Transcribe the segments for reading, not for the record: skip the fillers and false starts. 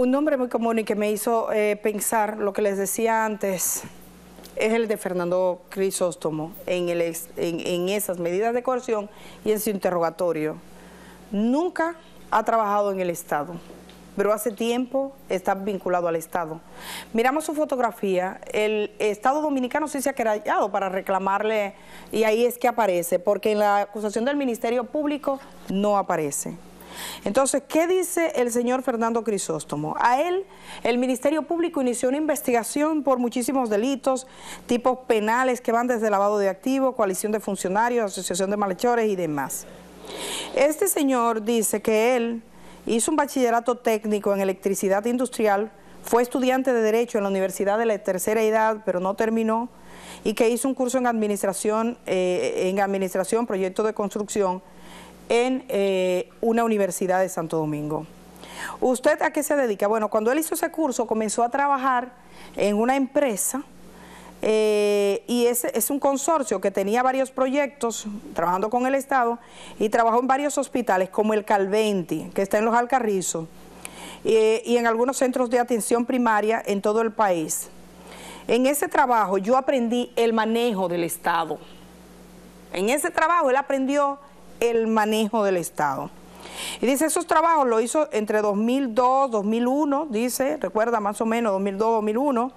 Un nombre muy común y que me hizo pensar lo que les decía antes es el de Fernando Crisóstomo en esas medidas de coerción y en su interrogatorio. Nunca ha trabajado en el Estado, pero hace tiempo está vinculado al Estado. Miramos su fotografía, el Estado Dominicano sí se ha querellado para reclamarle, y ahí es que aparece, porque en la acusación del Ministerio Público no aparece. Entonces, ¿qué dice el señor Fernando Crisóstomo? A él, el Ministerio Público inició una investigación por muchísimos delitos, tipos penales que van desde lavado de activos, coalición de funcionarios, asociación de malhechores y demás. Este señor dice que él hizo un bachillerato técnico en electricidad industrial, fue estudiante de Derecho en la Universidad de la Tercera Edad, pero no terminó, y que hizo un curso en administración, proyecto de construcción, en una universidad de Santo Domingo. ¿Usted a qué se dedica? Bueno, cuando él hizo ese curso comenzó a trabajar en una empresa y es un consorcio que tenía varios proyectos trabajando con el Estado y trabajó en varios hospitales como el Calventi, que está en Los Alcarrizos, y en algunos centros de atención primaria en todo el país. En ese trabajo yo aprendí el manejo del Estado. En ese trabajo él aprendió el manejo del Estado. Y dice, esos trabajos lo hizo entre 2002, 2001, dice, recuerda más o menos, 2002, 2001,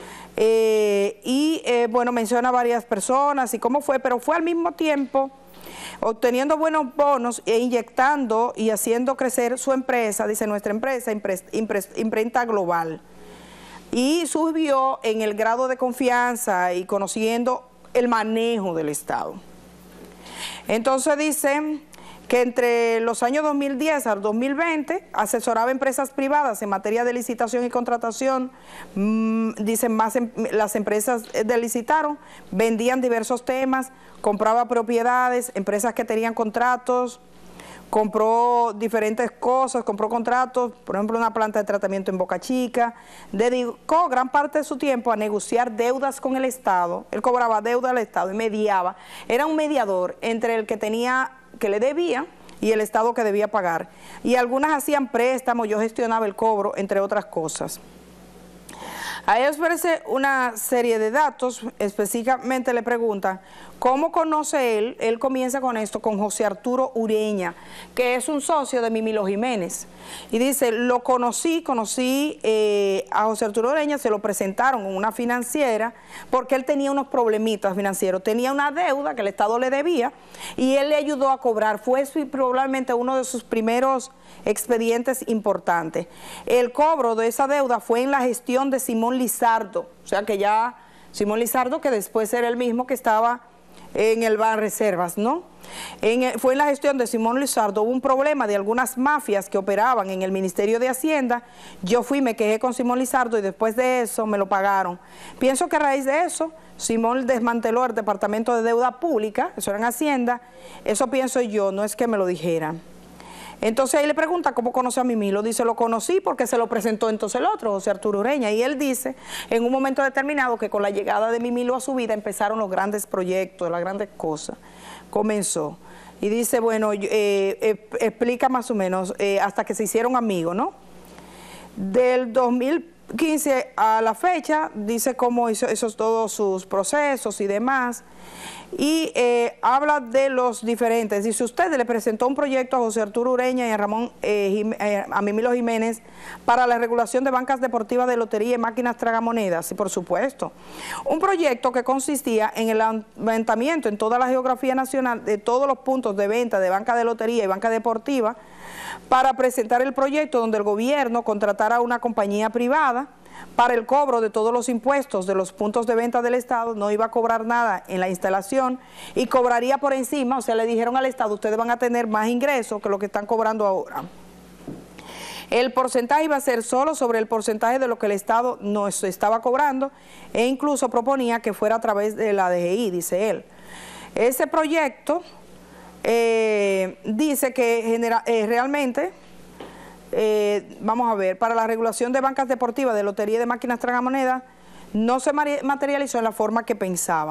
bueno, menciona varias personas y cómo fue, pero fue al mismo tiempo obteniendo buenos bonos e inyectando y haciendo crecer su empresa, dice nuestra empresa, Imprenta Global. Y subió en el grado de confianza y conociendo el manejo del Estado. Entonces dice que entre los años 2010 al 2020 asesoraba empresas privadas en materia de licitación y contratación. Dicen las empresas licitaron, vendían diversos temas, compraba propiedades, empresas que tenían contratos, compró diferentes cosas, compró contratos, por ejemplo una planta de tratamiento en Boca Chica, dedicó gran parte de su tiempo a negociar deudas con el Estado, él cobraba deuda al Estado y mediaba, era un mediador entre el que le debía y el Estado que debía pagar, y algunas hacían préstamos, yo gestionaba el cobro, entre otras cosas. A ellos ofrece una serie de datos, específicamente le preguntan, ¿cómo conoce él? Él comienza con esto, con José Arturo Ureña, que es un socio de Mimilo Jiménez. Y dice, conocí a José Arturo Ureña, se lo presentaron en una financiera, porque él tenía unos problemitas financieros, tenía una deuda que el Estado le debía, y él le ayudó a cobrar, fue probablemente uno de sus primeros expedientes importantes. El cobro de esa deuda fue en la gestión de Simón Lizardo, o sea que ya Simón Lizardo, que después era el mismo que estaba en el Banreservas, ¿no? Fue en la gestión de Simón Lizardo, hubo un problema de algunas mafias que operaban en el Ministerio de Hacienda, yo me quejé con Simón Lizardo y después de eso me lo pagaron. Pienso que a raíz de eso, Simón desmanteló el Departamento de Deuda Pública, eso era en Hacienda, eso pienso yo, no es que me lo dijeran. Entonces ahí le pregunta cómo conoce a Mimilo, dice, lo conocí porque se lo presentó entonces el otro, José Arturo Ureña, y él dice en un momento determinado que con la llegada de Mimilo a su vida empezaron los grandes proyectos, las grandes cosas, comenzó. Y dice, bueno, explica más o menos, hasta que se hicieron amigos, ¿no? Del 2015 a la fecha, dice cómo hizo todos sus procesos y demás, y habla de los diferentes. Dice, usted le presentó un proyecto a José Arturo Ureña y a Mimilo Jiménez para la regulación de bancas deportivas de lotería y máquinas tragamonedas, sí, por supuesto. Un proyecto que consistía en el levantamiento en toda la geografía nacional de todos los puntos de venta de banca de lotería y banca deportiva para presentar el proyecto donde el gobierno contratara a una compañía privada para el cobro de todos los impuestos de los puntos de venta del Estado, no iba a cobrar nada en la instalación y cobraría por encima, o sea, le dijeron al Estado, ustedes van a tener más ingresos que lo que están cobrando ahora. El porcentaje iba a ser solo sobre el porcentaje de lo que el Estado nos estaba cobrando e incluso proponía que fuera a través de la DGI, dice él. Ese proyecto dice que realmente... vamos a ver, para la regulación de bancas deportivas, de lotería y de máquinas tragamonedas, no se materializó en la forma que pensaba.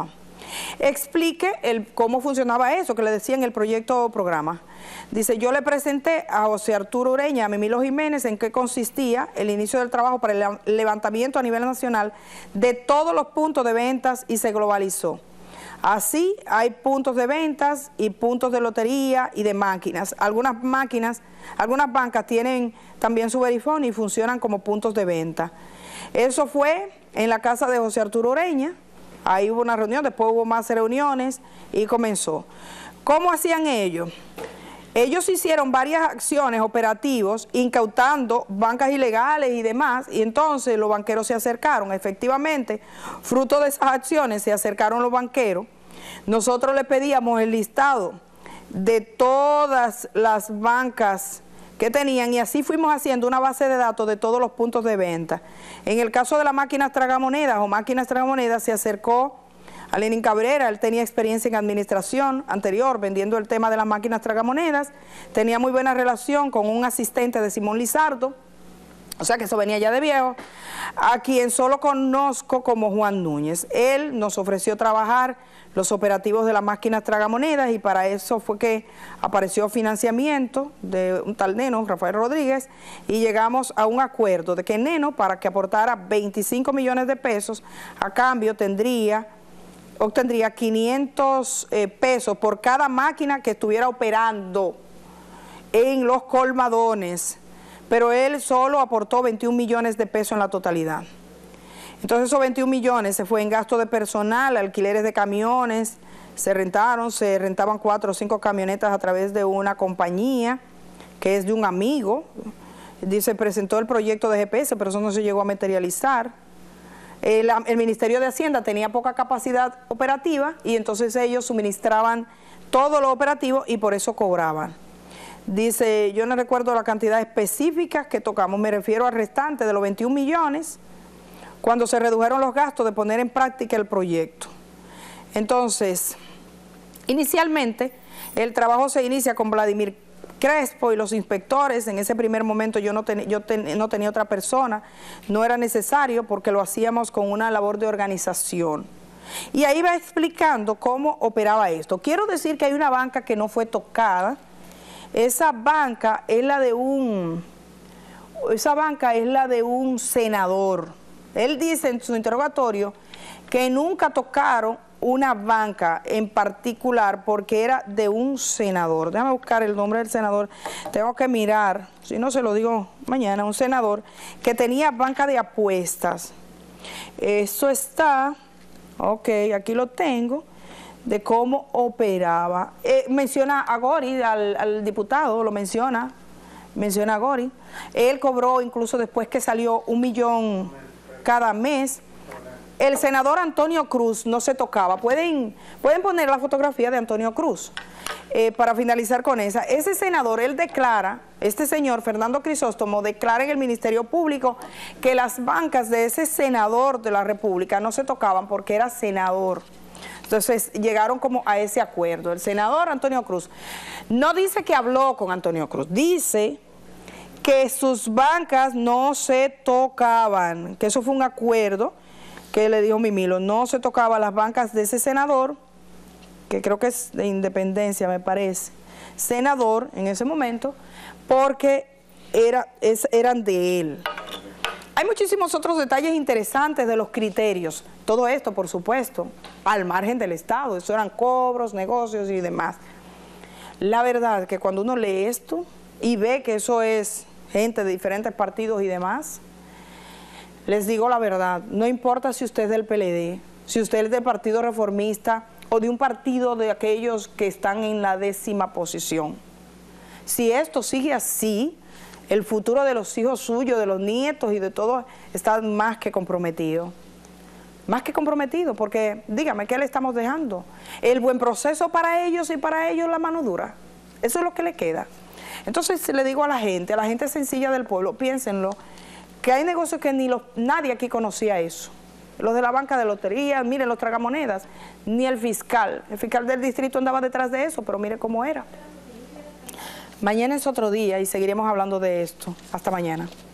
explique cómo funcionaba eso, que le decía en el proyecto programa. Dice, yo le presenté a José Arturo Ureña, a Mimilo Jiménez, en qué consistía el inicio del trabajo para el levantamiento a nivel nacional de todos los puntos de ventas y se globalizó. Así hay puntos de ventas y puntos de lotería y de máquinas. Algunas bancas tienen también su verifón y funcionan como puntos de venta. Eso fue en la casa de José Arturo Ureña. Ahí hubo una reunión, después hubo más reuniones y comenzó. ¿Cómo hacían ellos? Ellos hicieron varias acciones operativos incautando bancas ilegales y demás, y entonces los banqueros se acercaron. Efectivamente, fruto de esas acciones se acercaron los banqueros. Nosotros le pedíamos el listado de todas las bancas que tenían y así fuimos haciendo una base de datos de todos los puntos de venta. En el caso de las máquinas tragamonedas o máquinas tragamonedas se acercó a Lenín Cabrera. Él tenía experiencia en administración anterior vendiendo el tema de las máquinas tragamonedas, tenía muy buena relación con un asistente de Simón Lizardo, o sea que eso venía ya de viejo, a quien solo conozco como Juan Núñez. Él nos ofreció trabajar los operativos de las máquinas tragamonedas y para eso fue que apareció financiamiento de un tal Neno, Rafael Rodríguez, y llegamos a un acuerdo de que Neno, para que aportara 25 millones de pesos, a cambio obtendría 500 pesos por cada máquina que estuviera operando en los colmadones, pero él solo aportó 21 millones de pesos en la totalidad. Entonces esos 21 millones se fue en gasto de personal, alquileres de camiones, se rentaban 4 o 5 camionetas a través de una compañía que es de un amigo. Dice, presentó el proyecto de GPS, pero eso no se llegó a materializar. El Ministerio de Hacienda tenía poca capacidad operativa y entonces ellos suministraban todo lo operativo y por eso cobraban. Dice, yo no recuerdo la cantidad específica que tocamos, me refiero al restante de los 21 millones, cuando se redujeron los gastos de poner en práctica el proyecto. Entonces, inicialmente, el trabajo se inicia con Vladimir Crespo y los inspectores. En ese primer momento yo no tenía otra persona, no era necesario porque lo hacíamos con una labor de organización. Y ahí va explicando cómo operaba esto. Quiero decir que hay una banca que no fue tocada. Esa banca es la de un senador. Él dice en su interrogatorio que nunca tocaron una banca en particular porque era de un senador. Déjame buscar el nombre del senador, tengo que mirar, si no se lo digo mañana. Un senador que tenía banca de apuestas. Eso está, ok, aquí lo tengo, de cómo operaba. Menciona a Gori, al diputado, lo menciona a Gori. Él cobró incluso después que salió 1 millón cada mes. El senador Antonio Cruz no se tocaba. Pueden poner la fotografía de Antonio Cruz para finalizar con esa. Ese senador, él declara, este señor Fernando Crisóstomo declara en el Ministerio Público que las bancas de ese senador de la República no se tocaban porque era senador. Entonces llegaron como a ese acuerdo. El senador Antonio Cruz no dice que habló con Antonio Cruz, dice que sus bancas no se tocaban, que eso fue un acuerdo que le dijo Mimilo, no se tocaban las bancas de ese senador, que creo que es de Independencia, me parece, senador en ese momento, porque eran de él. Hay muchísimos otros detalles interesantes de los criterios, todo esto por supuesto, al margen del Estado, eso eran cobros, negocios y demás. La verdad que cuando uno lee esto y ve que eso es gente de diferentes partidos y demás, les digo la verdad, no importa si usted es del PLD, si usted es del Partido Reformista o de un partido de aquellos que están en la 10ª posición. Si esto sigue así, el futuro de los hijos suyos, de los nietos y de todos está más que comprometido. Más que comprometido, porque dígame, ¿qué le estamos dejando? El buen proceso para ellos y para ellos la mano dura. Eso es lo que le queda. Entonces le digo a la gente sencilla del pueblo, piénsenlo, que hay negocios que nadie aquí conocía eso. Los de la banca de lotería, miren, los tragamonedas, ni el fiscal del distrito andaba detrás de eso, pero mire cómo era. Mañana es otro día y seguiremos hablando de esto. Hasta mañana.